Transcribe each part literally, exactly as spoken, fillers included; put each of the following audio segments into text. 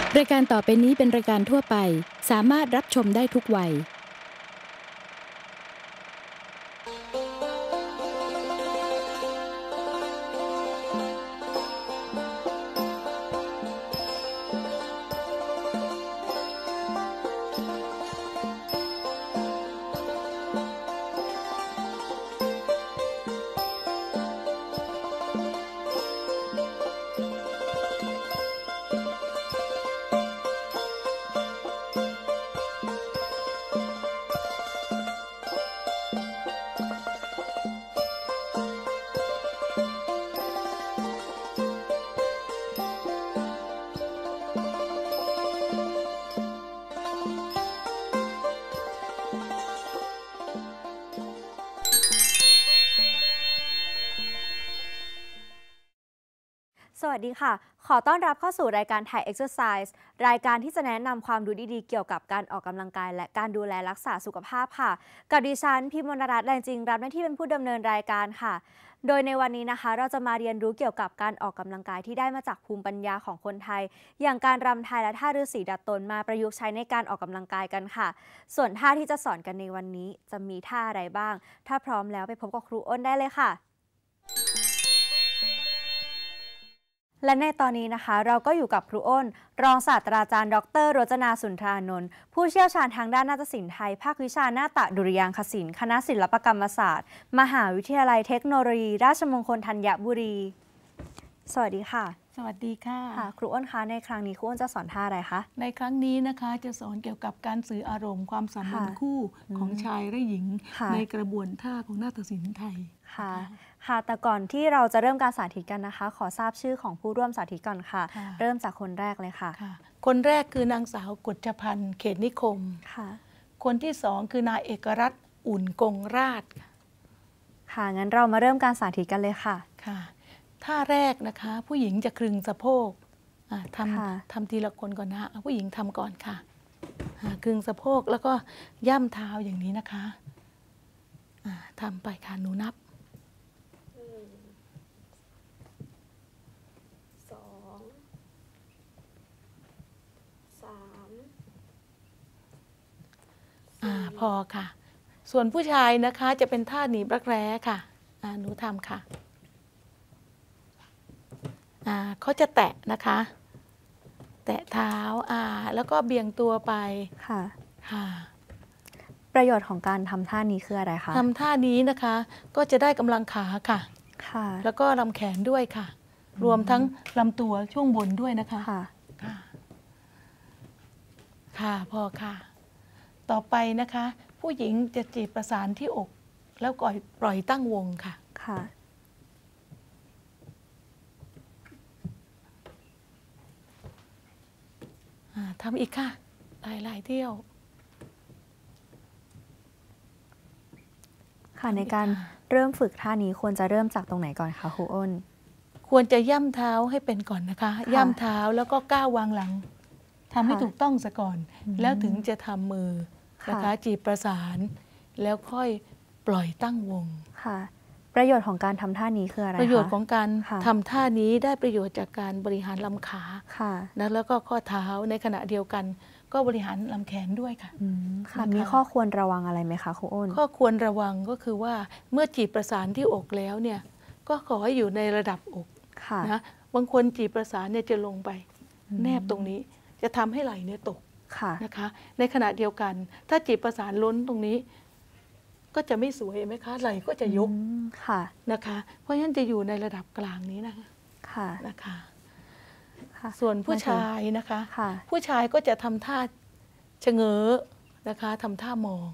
รายการต่อไปนี้เป็นรายการทั่วไปสามารถรับชมได้ทุกวัยสวัสดีค่ะขอต้อนรับเข้าสู่รายการ Thai Exercise รายการที่จะแนะนำความรู้ดีๆเกี่ยวกับการออกกำลังกายและการดูแลรักษาสุขภาพค่ะกับดิฉันพิมพ์มนรัตน์แรงจริงรับหน้าที่เป็นผู้ดำเนินรายการค่ะโดยในวันนี้นะคะเราจะมาเรียนรู้เกี่ยวกับการออกกำลังกายที่ได้มาจากภูมิปัญญาของคนไทยอย่างการรำไทยและท่าฤาษีดัดตนมาประยุกต์ใช้ในการออกกำลังกายกันค่ะส่วนท่าที่จะสอนกันในวันนี้จะมีท่าอะไรบ้างถ้าพร้อมแล้วไปพบกับครูอ้นได้เลยค่ะและในตอนนี้นะคะเราก็อยู่กับครูอ้นรองศาสตราจารย์ดร.รจนาสุนทรานนท์ผู้เชี่ยวชาญทางด้านนาฏศิลป์ไทยภาควิชานาฏดุริยางคศิลป์คณะศิลปกรรมศาสตร์มหาวิทยาลัยเทคโนโลยีราชมงคลธัญบุรีสวัสดีค่ะสวัสดีค่ะค่ะครูอ้นคะในครั้งนี้ครูอ้นจะสอนท่าอะไรคะในครั้งนี้นะคะจะสอนเกี่ยวกับการสื่ออารมณ์ความสัมพันธ์คู่ของชายและหญิงในกระบวนท่าของนาฏศิลป์ไทยค่ะค่ะแต่ก่อนที่เราจะเริ่มการสาธิตกันนะคะขอทราบชื่อของผู้ร่วมสาธิตก่อนค่ะเริ่มจากคนแรกเลยค่ะคนแรกคือนางสาวกฎจพันธ์เขตนิคมค่ะคนที่สองคือนายเอกรัตน์อุ่นกงราชค่ะงั้นเรามาเริ่มการสาธิตกันเลยค่ะค่ะท่าแรกนะคะผู้หญิงจะคลึงสะโพกทำทำทีละคนก่อนนะผู้หญิงทำก่อนค่ะคลึงสะโพกแล้วก็ย่ำเท้าอย่างนี้นะคะทำไปค่ะหนูนับสองสามอ่าพอค่ะส่วนผู้ชายนะคะจะเป็นท่าหนีบรักแร้ค่ะหนูทำค่ะเขาจะแตะนะคะแตะเท้าอ่าแล้วก็เบี่ยงตัวไปค่ะค่ะประโยชน์ของการทำท่านี้คืออะไรคะทำท่านี้นะคะก็จะได้กำลังขาค่ะค่ะแล้วก็ลำแขนด้วยค่ะรวมทั้งลำตัวช่วงบนด้วยนะคะค่ะค่ะค่ะพอค่ะต่อไปนะคะผู้หญิงจะจีบประสานที่อกแล้วก็ปล่อยตั้งวงค่ะค่ะทำอีกค่ะหลายๆเที่ยวค่ะในการเริ่มฝึกท่านี้ควรจะเริ่มจากตรงไหนก่อนคะครูอ้นควรจะย่ำเท้าให้เป็นก่อนนะคะย่ำเท้าแล้วก็ก้าววางหลังทำให้ถูกต้องซะก่อนแล้วถึงจะทำมือนะคะจีบประสานแล้วค่อยปล่อยตั้งวงค่ะประโยชน์ของการทำท่านี้คืออะไรคะประโยชน์ของการทำท่านี้ได้ประโยชน์จากการบริหารลำขานะแล้วก็ข้อเท้าในขณะเดียวกันก็บริหารลำแขนด้วยค่ะค่ะมีข้อควรระวังอะไรไหมคะครูอ้นข้อควรระวังก็คือว่าเมื่อจีบประสานที่อกแล้วเนี่ยก็ขอให้อยู่ในระดับอกนะบางคนจีบประสานเนี่ยจะลงไปแนบตรงนี้จะทำให้ไหล่เนี่ยตกนะคะในขณะเดียวกันถ้าจีบประสานล้นตรงนี้ก็จะไม่สวยไหมคะไหล่ก็จะยกนะคะเพราะฉะนั้นจะอยู่ในระดับกลางนี้นะคะนะคะส่วนผู้ชายนะคะผู้ชายก็จะทำท่าชะเง้อนะคะทำท่ามอง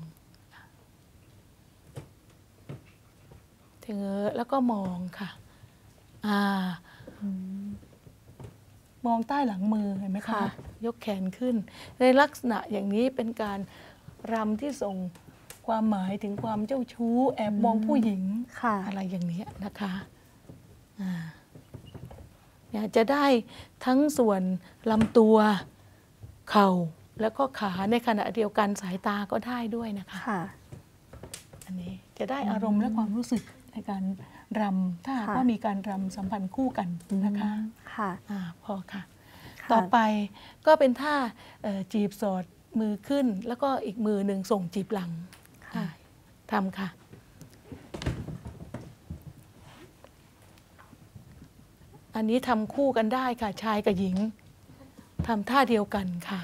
ชะเง้อแล้วก็มองค่ะอ่ามองใต้หลังมือเห็นไหมคะยกแขนขึ้นในลักษณะอย่างนี้เป็นการรำที่ส่งความหมายถึงความเจ้าชู้แอบมองผู้หญิงอะไรอย่างนี้นะคะอยากจะได้ทั้งส่วนลำตัวเข่าแล้วก็ขาในขณะเดียวกันสายตาก็ได้ด้วยนะคะอันนี้จะได้อารมณ์และความรู้สึกในการรำถ้าว่ามีการรำสัมพันธ์คู่กันนะคะค่ะพอค่ะต่อไปก็เป็นท่าจีบสอดมือขึ้นแล้วก็อีกมือหนึ่งส่งจีบหลังทำค่ะอันนี้ทำคู่กันได้ค่ะชายกับหญิงทำท่าเดียวกันค่ะ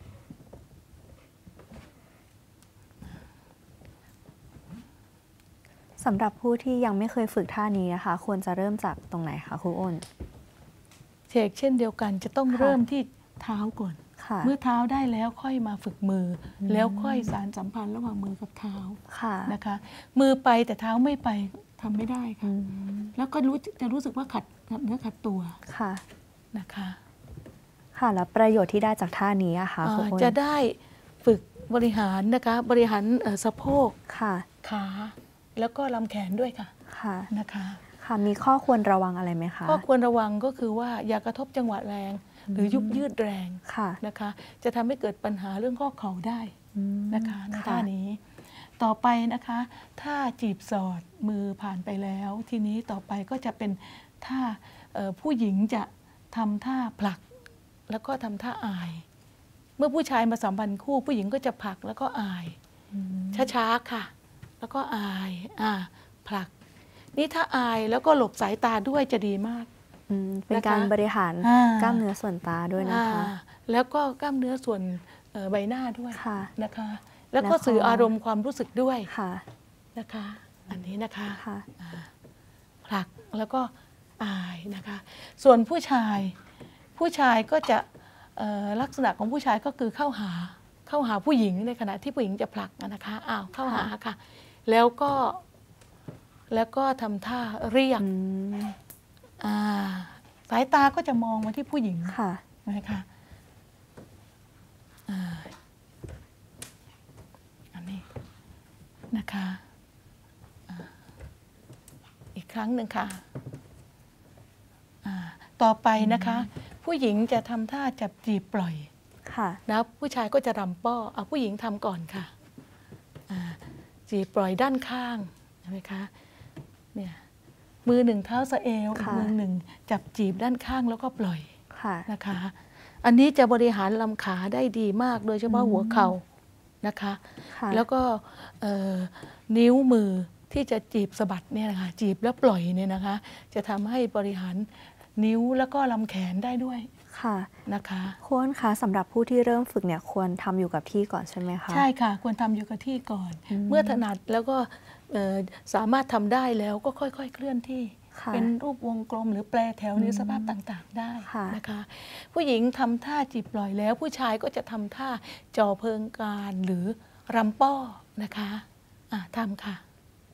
สำหรับผู้ที่ยังไม่เคยฝึกท่านี้นะคะควรจะเริ่มจากตรงไหนคะครูอ้นเชกเช่นเดียวกันจะต้องเริ่มที่เท้าก่อนเมื่อเท้าได้แล้วค่อยมาฝึกมือแล้วค่อยสานสัมพันธ์ระหว่างมือกับเท้านะคะมือไปแต่เท้าไม่ไปทำไม่ได้ค่ะแล้วก็รู้จะรู้สึกว่าขัดเนื้อขัดตัวค่ะนะคะค่ะแล้วประโยชน์ที่ได้จากท่านี้อะคะจะได้ฝึกบริหารนะคะบริหารสะโพกขาแล้วก็ลำแขนด้วยค่ะค่ะนะคะค่ะมีข้อควรระวังอะไรไหมคะข้อควรระวังก็คือว่าอย่ากระทบจังหวะแรงหรือยุบยืดแรงนะคะจะทำให้เกิดปัญหาเรื่องข้อเข่าได้นะคะในท่านี้ต่อไปนะคะถ้าจีบสอดมือผ่านไปแล้วทีนี้ต่อไปก็จะเป็นท่าผู้หญิงจะทำท่าผลักแล้วก็ทำท่าอายเมื่อผู้ชายมาสัมพันธ์คู่ผู้หญิงก็จะผลักแล้วก็อายช้าๆค่ะแล้วก็อายอ่าผลักนี่ถ้าอายแล้วก็หลบสายตาด้วยจะดีมากเป็นการบริหารกล้ามเนื้อส่วนตาด้วยนะคะแล้วก็กล้ามเนื้อส่วนใบหน้าด้วยนะคะแล้วก็สื่ออารมณ์ความรู้สึกด้วยนะคะอันนี้นะคะผลักแล้วก็อายนะคะส่วนผู้ชายผู้ชายก็จะลักษณะของผู้ชายก็คือเข้าหาเข้าหาผู้หญิงในขณะที่ผู้หญิงจะผลักนะคะอ้าวเข้าหาค่ะแล้วก็แล้วก็ทำท่าเรียกสายตาก็จะมองมาที่ผู้หญิงนะคะอันนี้นะคะอีกครั้งหนึ่งค่ะต่อไปนะคะผู้หญิงจะทำท่าจับจีบปล่อยแล้วผู้ชายก็จะรำป้อเอาผู้หญิงทำก่อนค่ะจีบปล่อยด้านข้างใช่ไหมคะเนี่ยมือหนึ่งเท้าสะเอวอีกมือหนึ่งจับจีบด้านข้างแล้วก็ปล่อยนะคะอันนี้จะบริหารลำขาได้ดีมากโดยเฉพาะหัวเข่านะคะแล้วก็นิ้วมือที่จะจีบสะบัดเนี่ยนะคะจีบแล้วปล่อยเนี่ยนะคะจะทำให้บริหารนิ้วแล้วก็ลำแขนได้ด้วยค่ะนะคะควรคะสำหรับผู้ที่เริ่มฝึกเนี่ยควรทำอยู่กับที่ก่อนใช่ไหมคะใช่ค่ะควรทำอยู่กับที่ก่อนเมื่อถนัดแล้วก็สามารถทำได้แล้วก็ค่อยๆเคลื่อนที่เป็นรูปวงกลมหรือแปรแถวในสภาพต่างๆได้นะคะผู้หญิงทำท่าจีบปล่อยแล้วผู้ชายก็จะทำท่าจ่อเพิงการหรือรำป้อนะคะะทำค่ะ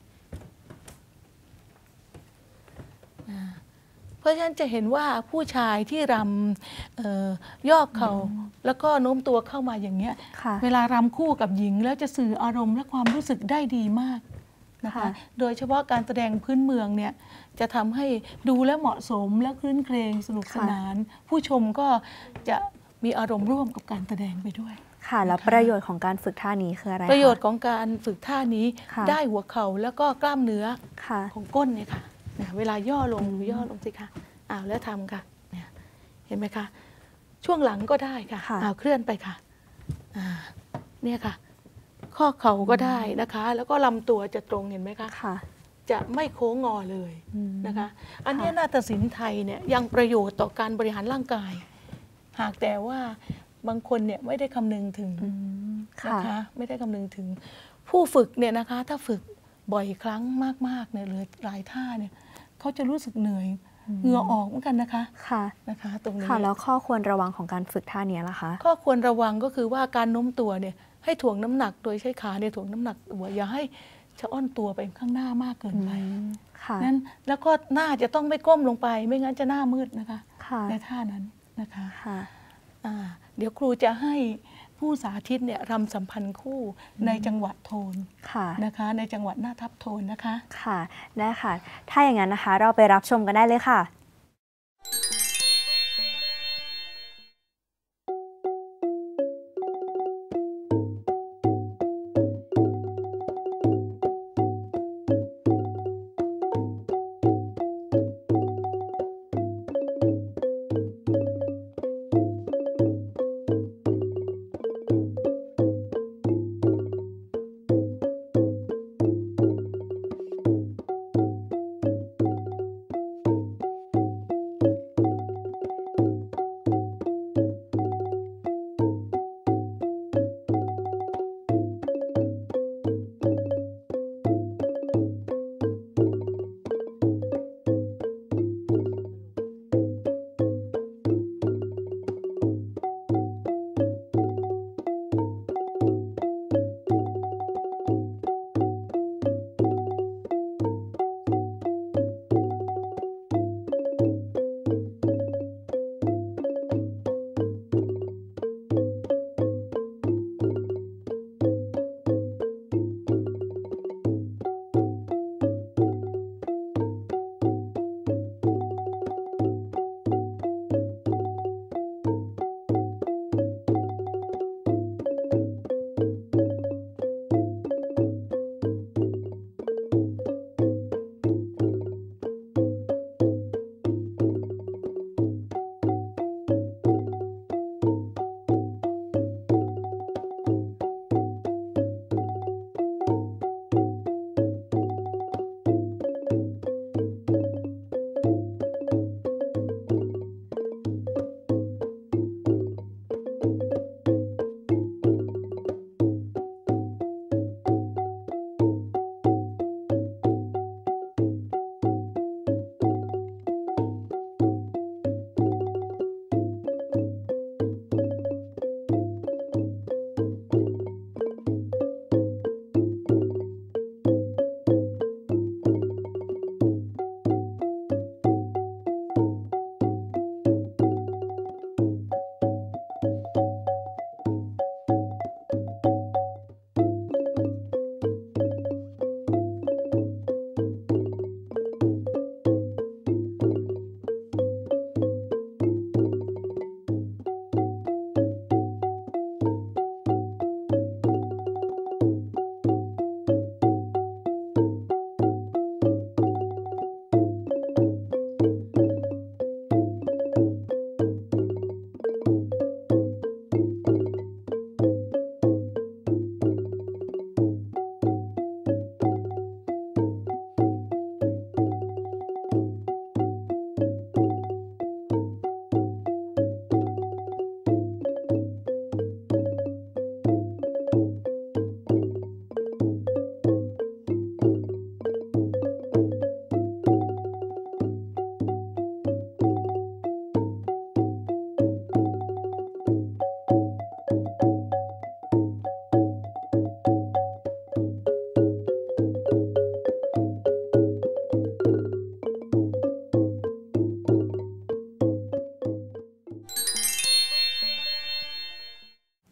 เพราะฉะนั้นจะเห็นว่าผู้ชายที่รำย่อเข่าแล้วก็โน้มตัวเข้ามาอย่างเงี้ยเวลารำคู่กับหญิงแล้วจะสื่ออารมณ์และความรู้สึกได้ดีมากนะคะโดยเฉพาะการแสดงพื้นเมืองเนี่ยจะทำให้ดูและเหมาะสมและคลื่นเครงสนุกสนานผู้ชมก็จะมีอารมณ์ร่วมกับการแสดงไปด้วยค่ะแล้วประโยชน์ของการฝึกท่านี้คืออะไรประโยชน์ของการฝึกท่านี้ได้หัวเข่าแล้วก็กล้ามเนื้อของก้นเนี่ยค่ะเวลาย่อลงย่อลงสิคะอ้าวแล้วทำค่ะเนี่ยเห็นไหมคะช่วงหลังก็ได้ค่ะอ้าวเคลื่อนไปค่ะเนี่ยค่ะข้อเข่าก็ได้นะคะแล้วก็ลำตัวจะตรงเห็นไหมคะจะไม่โค้งงอเลยนะคะอันนี้นาฏศิลป์ไทยเนี่ยยังประโยชน์ต่อการบริหารร่างกายหากแต่ว่าบางคนเนี่ยไม่ได้คำนึงถึงนะคะไม่ได้คำนึงถึงผู้ฝึกเนี่ยนะคะถ้าฝึกบ่อยครั้งมากๆเนี่ยหรือหลายท่าเนี่ยเขาจะรู้สึกเหนื่อยเหงื่อออกเหมือนกันนะคะค่ะนะคะตรงนี้ค่ะแล้วข้อควรระวังของการฝึกท่านี้ล่ะคะข้อควรระวังก็คือว่าการโน้มตัวเนี่ยให้ถ่วงน้ำหนักโดยใช้ขาเนี่ยถ่วงน้ำหนักตัวอย่าให้ชะอ้อนตัวไปข้างหน้ามากเกินไปนั้นแล้วก็หน้าจะต้องไม่ก้มลงไปไม่งั้นจะหน้ามืดนะคะในท่านั้นนะคะเดี๋ยวครูจะให้ผู้สาธิตเนี่ยรำสัมพันธ์คู่ในจังหวะโทนนะคะในจังหวะหน้าทับโทนนะคะค่ะได้ค่ะถ้าอย่างนั้นนะคะเราไปรับชมกันได้เลยค่ะ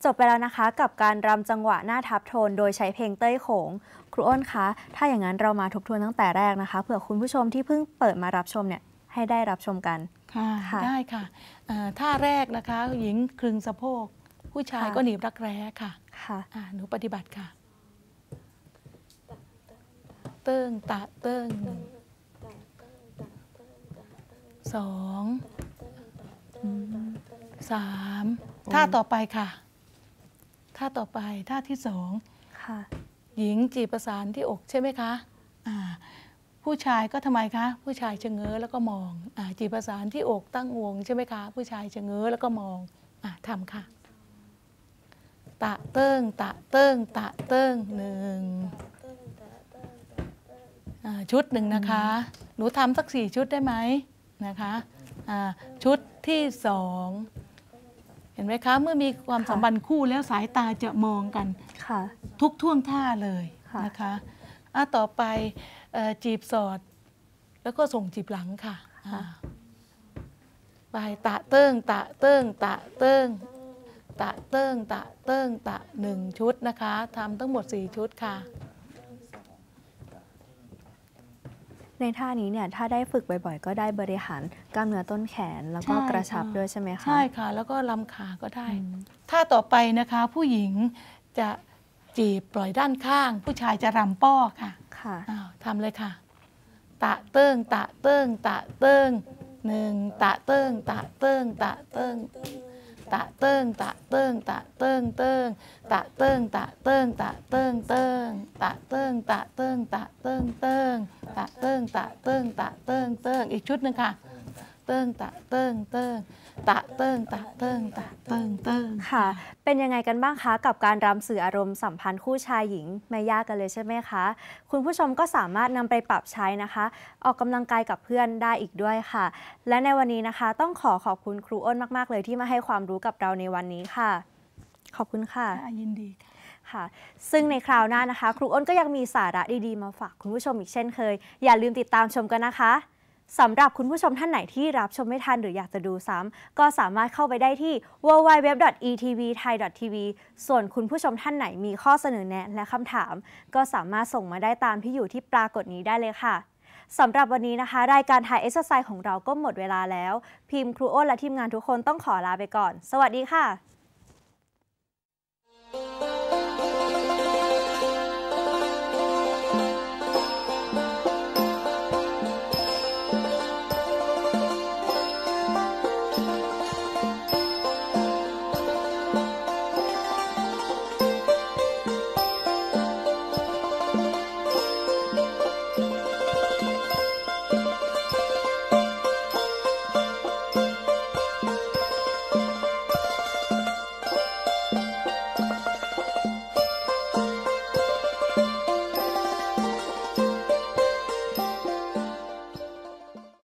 จบไปแล้วนะคะกับการรำจังหวะหน้าทับโทนโดยใช้เพลงเต้ยโขงครูอ้นคะถ้าอย่างนั้นเรามาทบทวนตั้งแต่แรกนะคะเผื่อคุณผู้ชมที่เพิ่งเปิดมารับชมเนี่ยให้ได้รับชมกันค่ะได้ค่ะท่าแรกนะคะหญิงคลึงสะโพกผู้ชายก็หนีบรักแร้ค่ะค่ะหนูปฏิบัติค่ะเติ้งตะเติ้งสองสามท่าต่อไปค่ะท่าต่อไปท่าที่สองค่ะหญิงจีบประสานที่อกใช่ไหมคะอ่าผู้ชายก็ทำไมคะผู้ชายชะเง้อแล้วก็มองอ่าจีบประสานที่อกตั้งวงใช่ไหมคะผู้ชายชะเง้อแล้วก็มองอ่าทำค่ะตะเติ้งตะเติ้งตะเติ้งหนึ่งชุดหนึ่งนะคะหนูทำสักสี่ชุดได้ไหมนะคะชุดที่สองเห็นไหมคะเมื่อมีความสัมพันธ์คู่แล้วสายตาจะมองกันทุกท่วงท่าเลยนะคะอ่ะต่อไปจีบสอดแล้วก็ส่งจีบหลังค่ะไปตะเติ้งตะเติ้งตะเติ้งตะเติ้งตะเติ้งตะหนึ่งชุดนะคะทำทั้งหมดสี่ชุดค่ะในท่านี้เนี่ยถ้าได้ฝึกบ่อยๆก็ได้บริหารกล้ามเนื้อต้นแขนแล้วก็กระชับด้วยใช่ไหมคะใช่ค่ะแล้วก็ลำขาก็ได้ท่าต่อไปนะคะผู้หญิงจะจีบปล่อยด้านข้างผู้ชายจะรำป้อค่ะค่ะทำเลยค่ะตะเติ้งตะเติ้งตะเติ้งหนึ่งตะเติ้งตะเติ้งตะเติ้งตะเติ้งตะเติ้งตะเติ้งเติ้งตะเติ้งตะเติ้งตะเติ้งเติ้งตะเติ้งตะเติ้งตะเติ้งเติ้งตะเติ้งตะเติ้งตะเติ้งเติ้งอีกชุดหนึ่งค่ะเติ้งตะเติ้งเติ้งตะเติ้งตะเติ้งตะเติ้งเติ้งค่ะเป็นยังไงกันบ้างคะกับการรำสื่ออารมณ์สัมพันธ์คู่ชายหญิงไม่ยากกันเลยใช่ไหมคะคุณผู้ชมก็สามารถนำไปปรับใช้นะคะออกกำลังกายกับเพื่อนได้อีกด้วยค่ะและในวันนี้นะคะต้องขอขอบคุณครูอ้นมากๆเลยที่มาให้ความรู้กับเราในวันนี้ค่ะขอบคุณค่ะยินดีค่ะซึ่งในคราวหน้านะคะครูอ้นก็ยังมีสาระดีๆมาฝากคุณผู้ชมอีกเช่นเคยอย่าลืมติดตามชมกันนะคะสำหรับคุณผู้ชมท่านไหนที่รับชมไม่ทันหรืออยากจะดูซ้ำก็สามารถเข้าไปได้ที่ ดับเบิลยู ดับเบิลยู ดับเบิลยู ดอท อี ที วี ไทย ดอท ที วี ส่วนคุณผู้ชมท่านไหนมีข้อเสนอแนะและคำถามก็สามารถส่งมาได้ตามที่อยู่ที่ปรากฏนี้ได้เลยค่ะสำหรับวันนี้นะคะรายการ Thai Exercise ของเราก็หมดเวลาแล้วพิมพ์ครูอ้นและทีมงานทุกคนต้องขอลาไปก่อนสวัสดีค่ะ